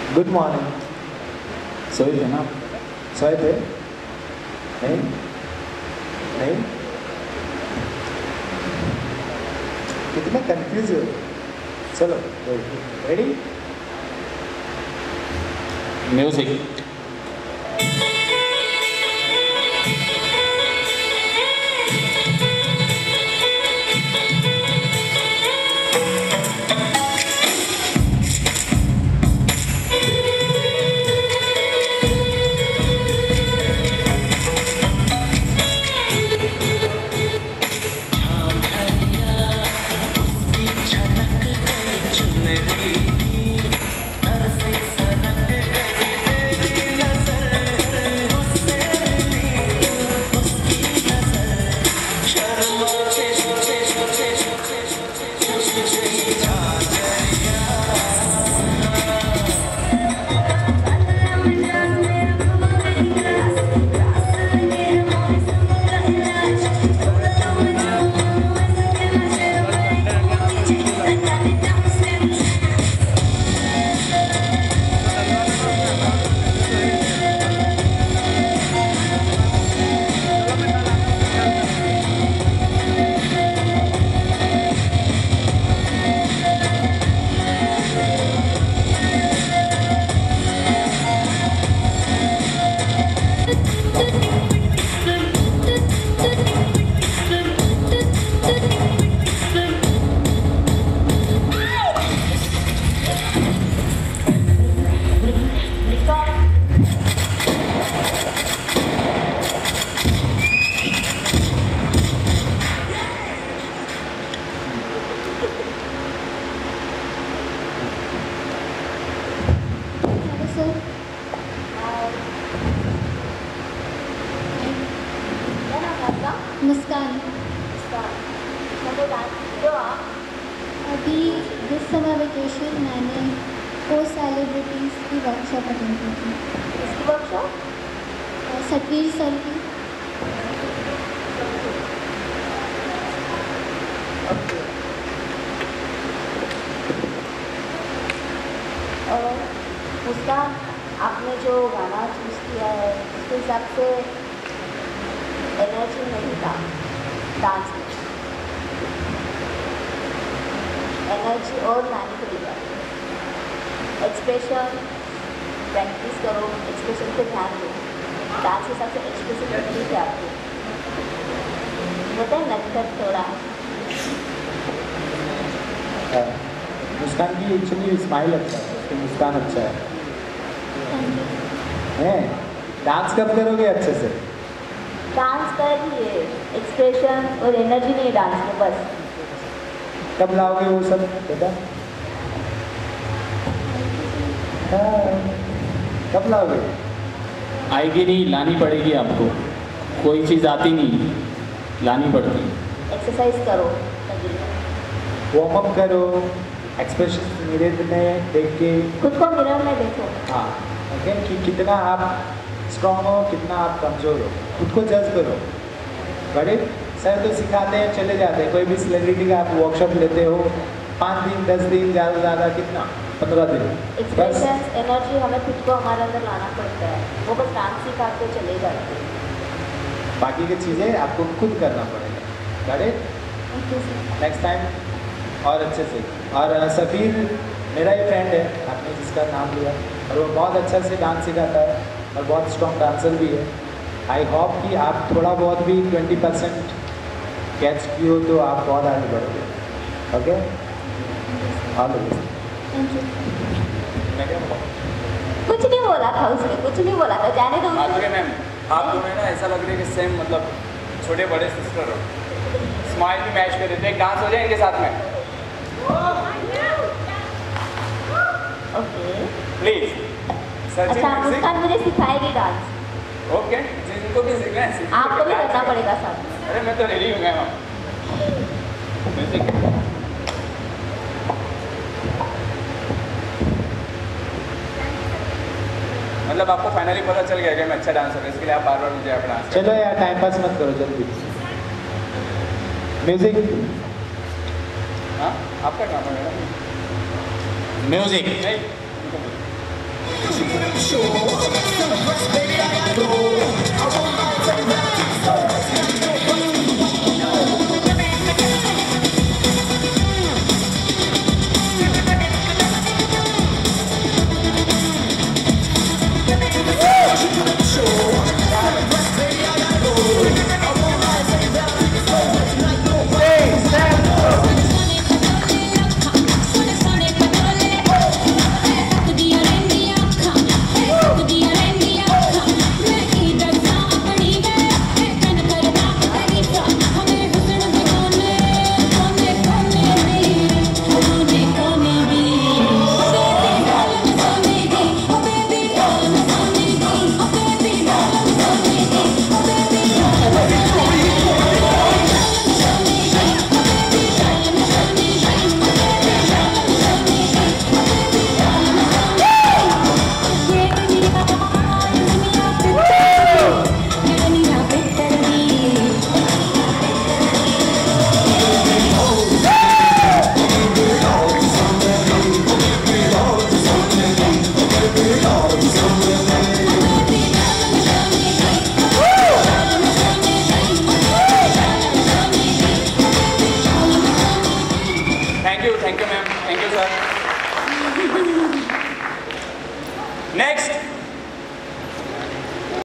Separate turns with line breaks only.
Good morning. सोए थे ना? सोए थे? नहीं नहीं, कितने कंफ्यूज हो। चलो रेडी,
म्यूजिक।
मुस्कान। अभी दिस समर वेकेशन मैंने 4 सेलिब्रिटीज़ की वर्कशॉप अटेंड की थी।
इसकी वर्कशॉप
सतवीर सर की।
उसका आपने जो गाना चूज़ किया है उसके हिसाब से एनर्जी नहीं था डांस में, एनर्जी और लाने के लिए एक्सप्रेशन प्रैक्टिस करो, एक्सप्रेशन पे ध्यान दो। डांस के हिसाब से एक्सप्रेशन करनी है आपको, होता है नटखट थोड़ा।
मुस्कान की एक्चुअली स्माइल अच्छा है, उसकी मुस्कान अच्छा है। डांस कब करोगे अच्छे से?
डांस कर लिए, एक्सप्रेशन और एनर्जी नहीं डांस में बस।
कब लाओगे वो सब बेटा? कब लाओगे?
आएगी नहीं, लानी पड़ेगी आपको। कोई चीज़ आती नहीं, लानी पड़ती।
एक्सरसाइज करो,
वार्म अप करो, एक्सप्रेशन मिरर में देख के
खुद को मिरर में देखो।
हाँ ओके, कि कितना आप स्ट्रॉन्ग हो, कितना आप कमज़ोर हो, खुद को जज करो। बड़े सर तो सिखाते हैं, चले जाते हैं। कोई भी सेलिब्रिटी का आप वर्कशॉप लेते हो 5 दिन 10 दिन, ज़्यादा से ज़्यादा कितना 15 दिन।
एक्सप्रेशन एनर्जी हमें खुद को हमारे अंदर लाना पड़ता है, वो बस डांस सिखा के चले जाते हैं।
बाकी की चीज़ें आपको खुद करना पड़ेगा। बड़े नेक्स्ट टाइम और अच्छे से। और सफ़ीर मेरा ही फ्रेंड है, आपने जिसका नाम लिया, और वो बहुत अच्छा से डांस सिखाता है और बहुत स्ट्रॉन्ग डांसर भी है। आई होप कि आप थोड़ा बहुत भी 20% कैच की हो तो आप बहुत आगे बढ़ोगे। Okay, all the best.
Thank you.
मैं क्या बोला?
कुछ नहीं बोला था उसने, कुछ नहीं बोला था, जाने दो।
माधुरी मैम, आप दोनों ना ऐसा लग रहा है कि सेम मतलब छोटे बड़े सिस्टर हो। स्माइल भी मैच कर देते, एक डांस हो जाए इनके साथ में
ओके
प्लीज।
अच्छा, मुस्कान मुझे सिखाएगी डांस।
ओके, जिनको भी सीखना है सीखिए।
आपको भी करना पड़ेगा साथ में।
अरे मैं तो रेडी हूँ मैम। म्यूजिक। मतलब आपको फाइनली पता चल गया कि मैं अच्छा डांसर हूँ, इसके लिए आप बार बार मुझे अपना डांस
चलो यार, टाइम पास मत करो, जल्दी म्यूजिक।
हाँ आपका काम है मैडम।
म्यूजिक।
नहीं Thank you, ma'am. Thank you, sir. Next.